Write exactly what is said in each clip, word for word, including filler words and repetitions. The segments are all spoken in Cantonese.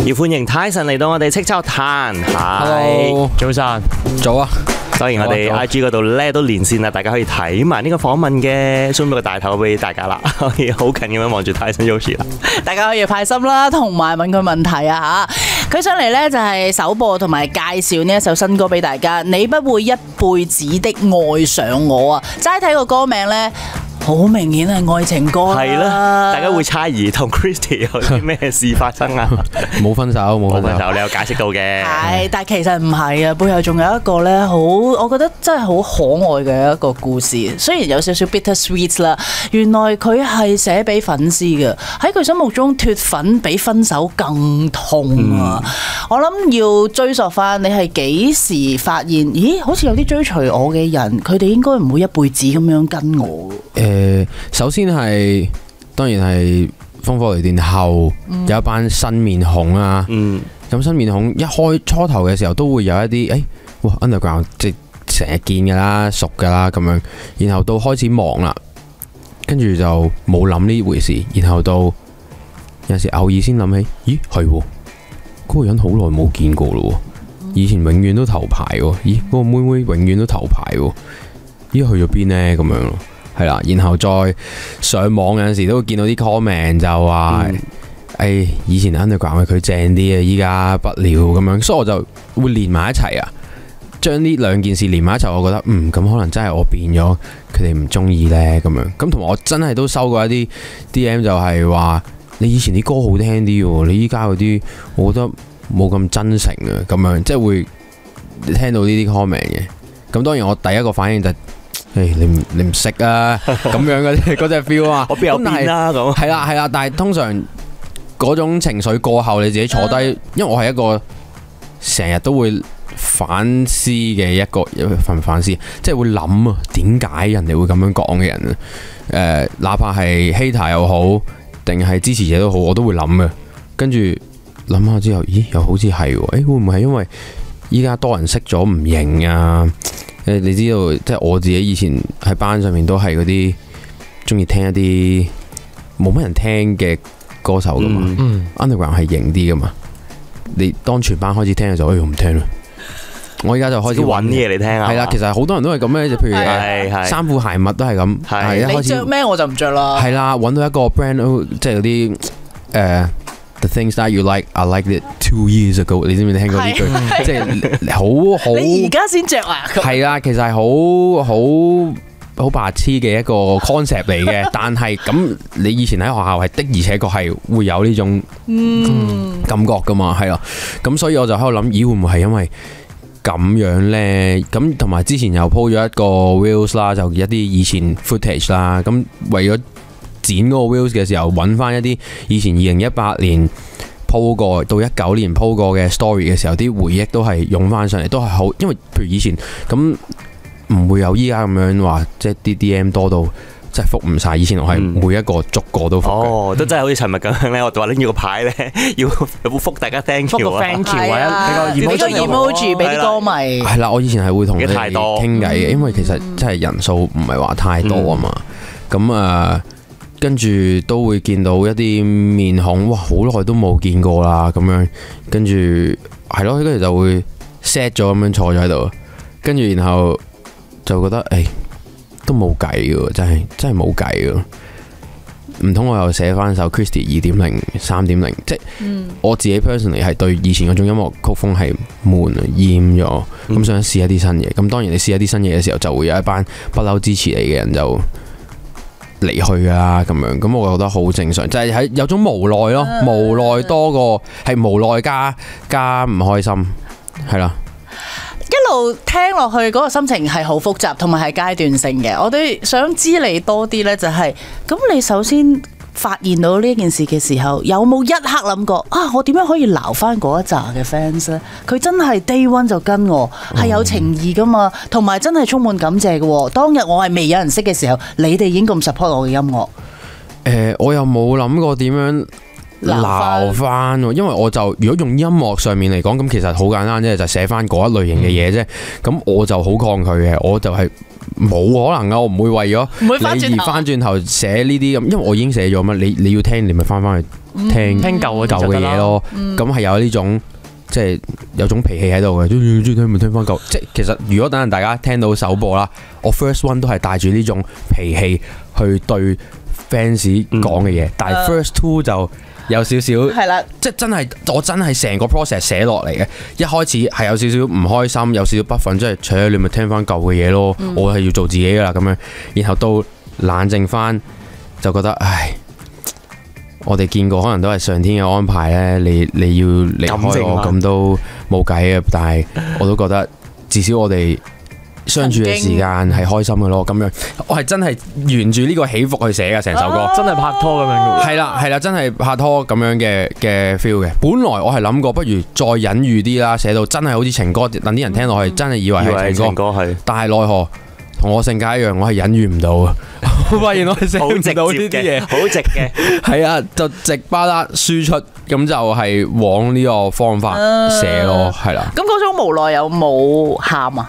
要歡迎 Tyson 嚟到我哋叱咤壇。 Hello，早晨，早啊！ 當然我哋 I G 嗰度咧都連線啦，大家可以睇埋呢個訪問嘅，送咗個大頭俾大家啦，可以好近咁樣望住 Tyson Yoshi 啦。 大家可以派心啦，同埋問佢問題啊嚇！佢上嚟呢就係首播同埋介紹呢一首新歌俾大家，你不會一輩子的愛上我啊！齋睇個歌名呢，好明顯係愛情歌係啦，大家會猜疑同 Christy 有啲咩事發生啊？ 冇分手，冇分手， 分手你有解釋到嘅。 係，但其實唔係啊，背後仲有一個咧，好，我覺得真係好可愛嘅一個故事。雖然有少少 bitter sweet 啦，原來佢係寫俾粉絲嘅。喺佢心目中，脫粉比分手更痛啊！嗯、我諗要追溯翻，你係幾時發現？咦，好似有啲追隨我嘅人，佢哋應該唔會一輩子咁樣跟我。 誒，首先係當然係風火雷電後、嗯、有一班新面孔啊，咁、嗯、新面孔一開初頭嘅時候都會有一啲誒、哎，哇 underground 即係成日見噶啦，熟噶啦咁樣，然後到開始忙啦，跟住就冇諗呢回事，然後到有時偶爾先諗起，咦係喎，嗰個人好耐冇見過咯，以前永遠都頭牌喎，咦嗰個妹妹永遠都頭牌喎，咦去咗邊呢？咁樣咯。係啦，然後再上網有陣時都會見到啲 comment 就話，誒、嗯哎，以前 underground 佢正啲啊，依家不了咁樣，所以我就會連埋一齊啊，將呢兩件事連埋一齊，我覺得嗯，咁可能真係我變咗，佢哋唔中意呢。咁樣，咁同埋我真係都收過一啲 D M 就係話，你以前啲歌好聽啲喎，你依家嗰啲我覺得冇咁真誠啊，咁樣即係會聽到呢啲 comment 嘅，咁當然我第一個反應就係。誒、hey，你唔你唔識啊？咁樣嘅嗰隻 feel 啊， 我邊有變啦咁。 係啦係啦，但係通常嗰種情緒過後，你自己坐低，嗯、因為我係一個成日都會反思嘅一個，反唔反思，即係會諗啊，點解人哋會咁樣講嘅人啊？誒、呃，哪怕係 hater 又好，定係支持者都好，我都會諗嘅。跟住諗下之後，咦，又好似係喎，誒、欸，會唔會係因為依家多人識咗唔認啊？誒，你知道，即係我自己以前喺班上面都係嗰啲中意聽一啲冇乜人聽嘅歌手噶嘛、嗯、，Underground 係型啲噶嘛。你當全班開始聽嘅時候，哎，我唔聽啦。我而家就開始揾啲嘢嚟聽啊。 係啦，其實好多人都係咁咧，就譬如誒衫褲鞋襪都係咁。係一開始你着咩我就唔着啦。係啦，揾到一個 brand， 即係嗰啲誒。The things that you like, I liked it two years ago。你知唔知聽過呢句？即係好好。 你而家先着啊？ 係啦，其實係好好好白痴嘅一個 concept 嚟嘅。但係咁，你以前喺學校係的，而且確係會有呢種感覺噶嘛？係咯。咁所以我就喺度諗，咦會唔會係因為咁樣呢？咁同埋之前又 po 咗一個 reels 啦，就一啲以前 footage 啦。咁為咗剪嗰個 reels 嘅時候，揾翻一啲以前二零一八年 po 過到一九年 po 過嘅 story 嘅時候，啲回憶都係湧翻上嚟，都係好。因為譬如以前咁唔會有依家咁樣話，即係啲 D M 多到真係覆唔晒。以前我係每一個逐個都覆嘅、嗯。哦， 都真係好似尋日咁樣咧，我就話拎住個牌咧，要要覆大家 thank you 啊 ，thank you 啊，俾個 emoji 俾啲歌迷。 係啦，我以前係會同佢哋傾偈嘅，因為其實真係人數唔係話太多啊嘛。咁、嗯、啊。跟住都會見到一啲面孔，哇！好耐都冇見過啦，咁樣跟住係咯，跟住就會 set 咗咁樣坐咗喺度，跟住然後就覺得誒、欸、都冇計嘅，真係真係冇計嘅。唔通我又寫翻首 Christy 二點零、三點零，即係、嗯、我自己 personally 係對以前嗰種音樂曲風係悶啊、厭咗，咁、嗯、想試一啲新嘢。咁當然你試一啲新嘢嘅時候，就會有一班不嬲支持你嘅人就離去啊，咁樣，咁我覺得好正常，就係、是、喺有種無奈咯，無奈多過係無奈加加唔開心，係啦。 一路聽落去嗰個心情係好複雜，同埋係階段性嘅。我哋想知你多啲呢、就是，就係咁。你首先發現到呢件事嘅時候，有冇一刻諗過啊？我點樣可以撈翻嗰一紮嘅 fans 呢？佢真係 day one 就跟我，係有情義噶嘛，同埋真係充滿感謝嘅。當日我係未有人識嘅時候，你哋已經咁 support 我嘅音樂。誒、 呃，我又冇諗過點樣撈翻，因為我就如果用音樂上面嚟講，咁其實好簡單啫，就寫翻嗰一類型嘅嘢啫。咁、嗯、我就好抗拒嘅，我就係冇可能噶，我唔會為咗你而翻轉頭寫呢啲咁，因為我已經寫咗嘛。你你要聽，你咪翻翻去聽聽舊舊嘅嘢咯。咁係有呢種即係有種脾氣喺度嘅，中意聽咪聽翻舊。即係其實如果等陣大家聽到首播啦，我 first one 都係帶住呢種脾氣去對 fans 講嘅嘢，但係 first two 就有少少係啦， 即係真係我真係成個 process 寫落嚟嘅。一開始係有少少唔開心，有少少不忿，即係除咗你咪聽翻舊嘅嘢咯，嗯、我係要做自己噶啦咁樣。然後到冷靜翻，就覺得唉。我哋見過可能都係上天嘅安排咧，你你要離開我咁都冇計嘅，但係我都覺得至少我哋相處嘅時間係開心嘅咯。咁樣我係真係沿住呢個起伏去寫嘅成首歌， 啊、真係拍拖咁樣嘅。 係啦係啦，真係拍拖咁樣嘅嘅 feel 嘅。本來我係諗過，不如再隱喻啲啦，寫到真係好似情歌，等啲人聽落去真係以為係情歌， 係。但係奈何同我性格一樣，我係隱喻唔到啊！我發現我係寫唔到呢啲嘢， 好直嘅， 係啊，就直巴啦輸出，咁就係往呢個方法寫咯，係啦。 咁嗰種無奈有冇喊啊？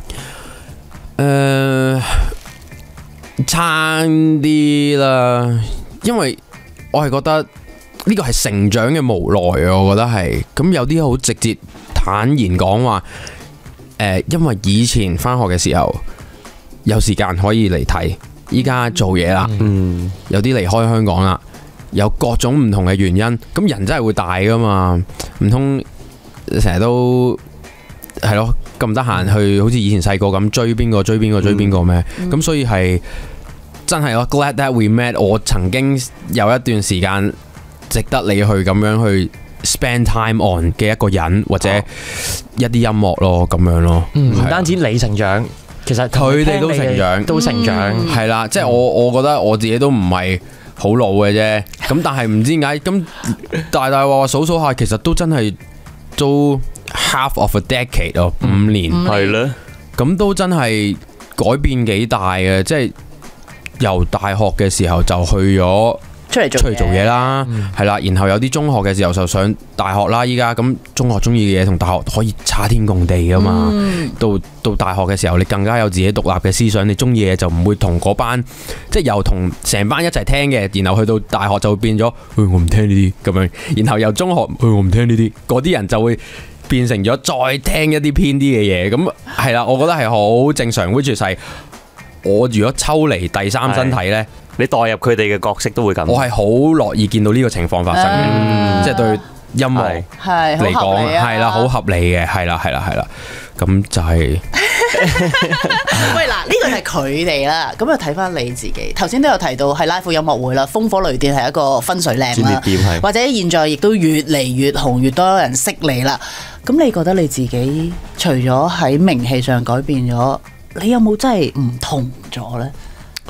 誒，差啲啦，因為我係覺得呢個係成長嘅無奈啊，我覺得係。咁有啲好直接坦然講話，誒，因為以前返學嘅時候有時間可以嚟睇。依家做嘢啦，嗯、有啲離開香港啦，有各種唔同嘅原因，咁人真係會大噶嘛，唔通成日都係咯咁唔得閒去，好似以前細個咁追邊個追邊個追邊個咩？咁、嗯、所以係真係咯 glad that we met。我曾經有一段時間值得你去咁樣去 spend time on 嘅一個人，或者一啲音樂咯，咁樣咯。唔、 嗯、單止你成長。其實佢哋都成長，都成長， 係啦、嗯，即係我我覺得我自己都唔係好老嘅啫，咁但係唔知點解咁大大話話數數下，其實都真係都 half of a decade 咯，五年係咧， 咁都真係改變幾大嘅，即係由大學嘅時候就去咗。 出嚟做出嚟做嘢啦，係啦、嗯，然後有啲中學嘅時候就上大學啦。依家咁中學中意嘅嘢同大學可以差天共地噶嘛。嗯、到到大學嘅時候，你更加有自己獨立嘅思想，你中意嘅嘢就唔會同嗰班，即係由同成班一齊聽嘅，然後去到大學就會變咗，我唔聽呢啲咁樣。然後由中學，我唔聽呢啲，嗰啲人就會變成咗再聽一啲偏啲嘅嘢。咁係啦，我覺得係好正常。which 係我如果抽離第三身體呢。 你代入佢哋嘅角色都會咁， 我係好樂意見到呢個情況發生嘅，嗯、即係對音樂嚟講係啦，好合理嘅，係啦，係啦，係啦，咁就係、是。 喂，嗱，呢個係佢哋啦，咁又睇翻你自己。頭先都有提到係 live 音樂會啦，風火雷電係一個分水嶺啦，或者現在亦都越嚟越紅，越多人識你啦。咁你覺得你自己除咗喺名氣上改變咗，你有冇真係唔同咗呢？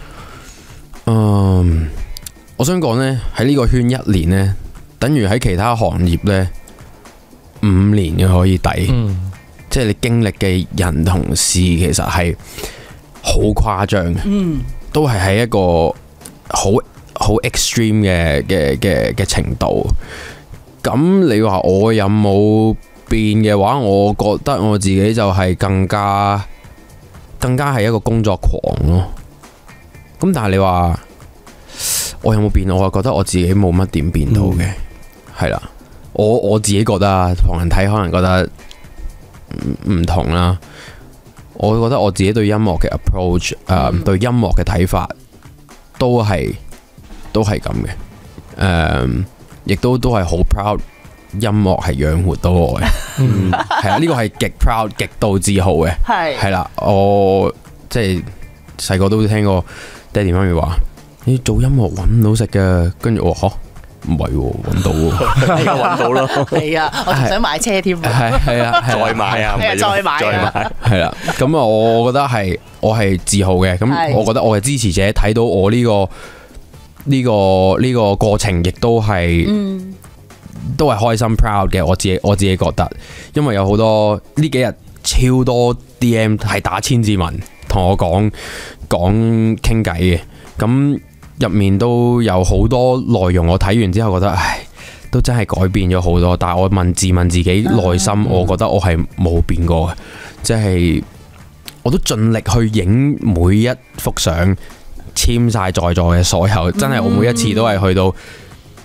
嗯，um, 我想講呢，喺呢個圈一年呢，等於喺其他行業呢五年嘅可以抵，嗯、即係你經歷嘅人同事其實係好誇張嘅，嗯、都係喺一個好好 extreme 嘅嘅嘅嘅程度。咁你話我有冇變嘅話，我覺得我自己就係更加更加係一個工作狂咯。咁但係你話我有冇變？我又覺得我自己冇乜點變到嘅，係啦、嗯。我我自己覺得啊，旁人睇可能覺得唔唔同啦。我覺得我自己對音樂嘅 approach，誒、呃，嗯、對音樂嘅睇法都係都係咁嘅。誒、呃，亦都都係好 proud，音樂係養活到我嘅。嗯，係啊，呢個係極 proud、極度自豪嘅。係係啦，我即係細個都聽過。爹哋媽咪話：你做音樂搵唔到食嘅，跟住我話：唔係喎，搵到喎， 搵到咯。 係啊，我仲想買車添。 係係啊， 再買啊， 再買啊， 係啦。咁啊，我覺得係我係自豪嘅。咁我覺得我嘅支持者睇到我呢個呢個呢個過程，亦都係都係開心 proud 嘅。我自己我自己覺得，因為有好多呢幾日超多 D M 係打千字文同我講。講傾偈嘅，咁入面都有好多內容，我睇完之後覺得，唉，都真係改變咗好多。但係我問自問自己內心，我覺得我係冇變過嘅，即係我都盡力去影每一幅相，簽晒在座嘅所有，真係我每一次都係去到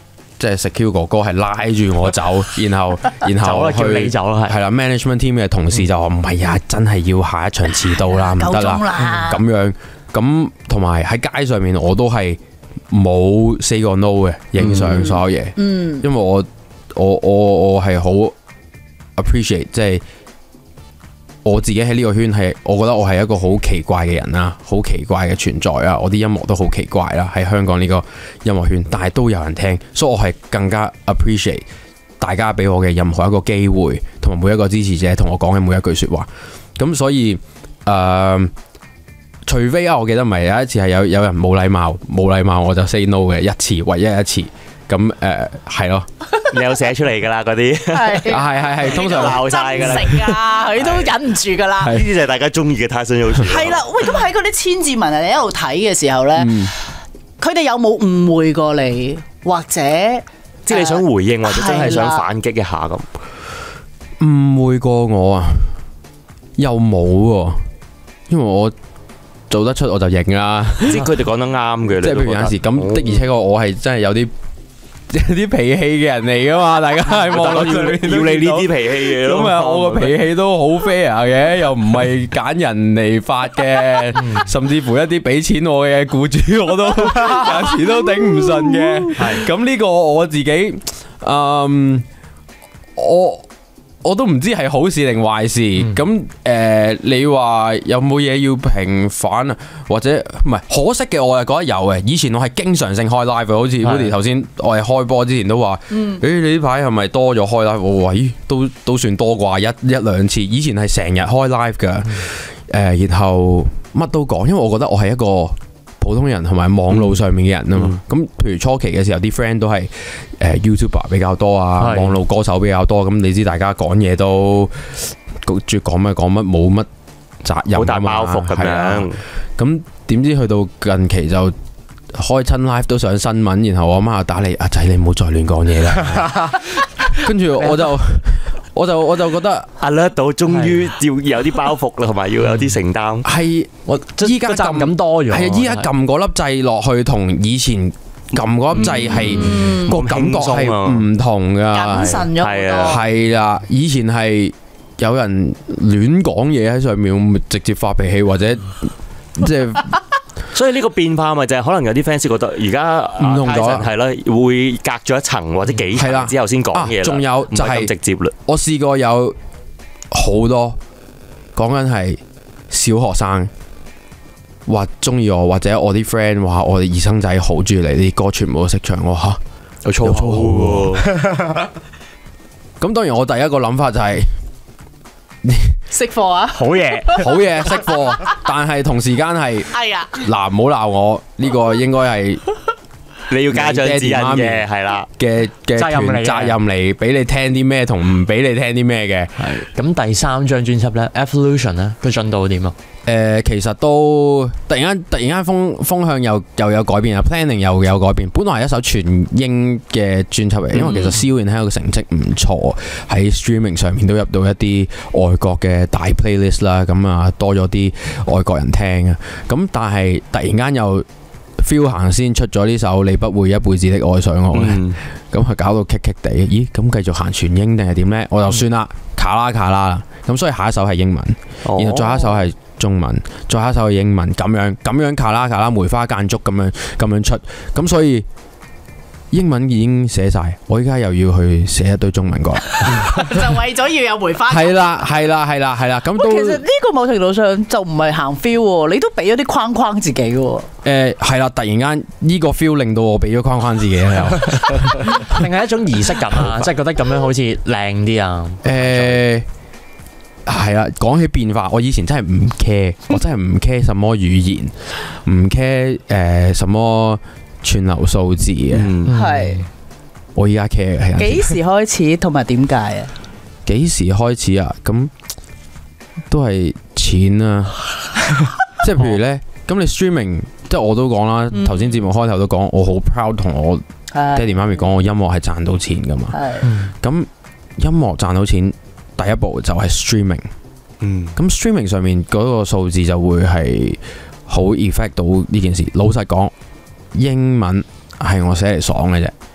即係 secure 哥哥係拉住我走，然後然後叫你走啦， 係啦 management team 嘅同事就話唔係啊，真係要下一場遲到啦，唔得啦咁樣。咁同埋喺街上面我都係冇 say 過 no 嘅，影相所有嘢，嗯，因為我我我我係好 appreciate 即係。我自己喺呢個圈係，我覺得我係一個好奇怪嘅人啦，好奇怪嘅存在啊！我啲音樂都好奇怪啦，喺香港呢個音樂圈，但係都有人聽，所以我係更加 appreciate 大家俾我嘅任何一個機會，同埋每一個支持者同我講嘅每一句說話。咁所以誒、呃，除非啊，我記得唔係有一次係有有人冇禮貌，冇禮貌我就 say no 嘅一次，唯一一次。咁誒係咯， 你有寫出嚟㗎啦嗰啲， 係係係通常鬧晒㗎啦， 真誠啊，佢都忍唔住㗎啦。 呢啲就係大家中意嘅 Tyson Yoshi。係啦，喂，咁喺嗰啲千字文啊，你一路睇嘅時候咧，佢哋、嗯、有冇誤會過你，或者即係你想回應，或者真係想反擊一下咁？ 誤會過我啊？又冇喎，因為我做得出我就認啦。 即係佢哋講得啱嘅， 即係譬如有時咁的，而且確我係真係有啲。有啲脾氣嘅人嚟噶嘛，大家喺網絡上面要你呢啲脾氣嘅， 咁啊，我個脾氣都好 fair 嘅，又唔係揀人嚟發嘅，甚至乎一啲俾錢我嘅僱主，我都有時都頂唔順嘅。係咁呢個我自己，嗯，我。我都唔知係好事定壞事，咁誒、嗯呃，你話有冇嘢要平反啊？或者唔係可惜嘅，我係覺得有嘅。以前我係經常性開 live，好似 Woody 頭先我係開波之前都話，誒、嗯欸、你呢排係咪多咗開 live？我話咦，都都算多啩，一一兩次。以前係成日開 live 㗎，誒、嗯呃，然後乜都講，因為我覺得我係一個普通人同埋網路上面嘅人啊嘛，咁、嗯、譬如初期嘅時候啲 friend 都係誒 YouTuber 比較多啊，網路歌手比較多，咁你知大家講嘢都絕講乜講乜，冇乜責任，好大包袱咁樣。咁點知去到近期就開親 live 都上新聞，然後我媽就打你，阿仔你唔好再亂講嘢啦。跟住我就。我就我就覺得阿叻到終於要有啲包袱啦，同埋要有啲承擔。 係我依家撳咁多咗，係啊！依家撳嗰粒掣落去，同以前撳嗰粒掣係個感覺係唔同噶， 謹慎咗好多。 係啦，以前係有人亂講嘢喺上面，直接發脾氣或者即係。 所以呢個變化咪就係可能有啲 fans 覺得而家唔同咗，係咯，會隔咗一層或者幾層之後先講嘢啦。 仲有就係直接啦。 我試過有好多講緊係小學生話中意我，或者我啲 friend 話我哋二生仔好中意你啲歌，全部都識唱。我吓有粗口喎。咁當然我第一個諗法就係、是。 識貨啊！ 好嘢，好嘢，識貨。但係同時間係，係啊，嗱，唔好鬧我，呢個應該係你要家長指引嘅，係啦嘅嘅責任責任嚟，俾你聽啲咩同唔俾你聽啲咩嘅。 係咁第三張專輯咧 ，Evolution 咧，個進度點啊？ 誒、呃，其實都突然間突然間風風向又又有改變啊 ，planning 又有改變。本來係一首全英嘅專輯嚟，因為其實 Seal and Hell 嘅成績唔錯，喺 streaming 上面都入到一啲外國嘅大 playlist 啦，咁啊多咗啲外國人聽啊。咁但係突然間又 feel 行先出咗呢首你不會一輩子的愛上我咧，咁佢、嗯、搞到棘棘地，咦？咁繼續行全英定係點呢？我就算啦，卡啦卡啦啦。咁所以下一首係英文，哦、然後再下一首係中文，再下一首係英文，咁樣咁樣卡啦卡啦梅花間竹咁樣咁樣出，咁所以英文已經寫晒，我依家又要去寫一堆中文歌， 就為咗要有梅花。 係啦係啦係啦係啦，咁都其實呢個某程度上就唔係行 feel，你都俾咗啲框框自己喎。 誒係啦，突然間呢個 feel 令到我俾咗框框自己啦， 定係一種儀式感啊，即係覺得咁樣好似靚啲啊。 誒。係啊，講起變化，我以前真係唔 care，我真係唔 care 什麼語言，唔 care 誒什麼串流數字嘅。係、嗯，我依家 care 係。 幾時開始同埋點解啊？ 幾時開始啊？咁都係錢啊！即係譬如咧，咁你 streaming，即係我都講啦，頭先節目開頭都講，我好 proud 同我爹哋媽咪講，我音樂係賺到錢噶嘛。係。咁音樂賺到錢。第一步就係 streaming，嗯，咁 streaming 上面嗰個數字就會係好 effect 到呢件事。老實講，英文係我寫嚟爽嘅啫，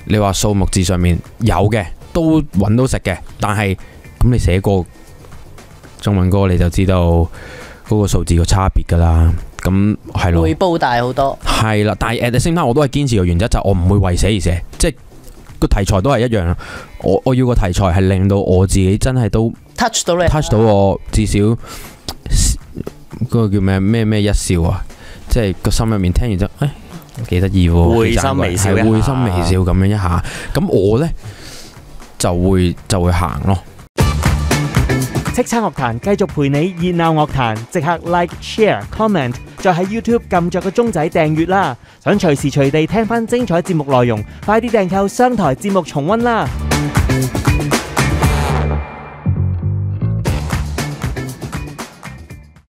你話數目字上面有嘅，都揾到食嘅，但係咁你寫過中文歌你就知道嗰個數字個差別噶啦。咁係咯， 回報大好多。 係啦，但係 at the same time 我都係堅持個原則，就係我唔會為寫而寫，即係個題材都係一樣。我我要個題材係令到我自己真係都 touch 到你 touch 到我，至少嗰個叫咩咩咩一笑啊，即係個心入面聽完之後，誒幾得意喎， 會心微笑一下， 會心微笑咁樣一下。咁我呢就會就會行咯。 叱咤樂壇繼續陪你熱鬧樂壇，即刻 like、share、comment， 再喺 YouTube 撳着個鐘仔訂閱啦！想隨時隨地聽返精彩節目內容，快啲訂購商台節目重溫啦！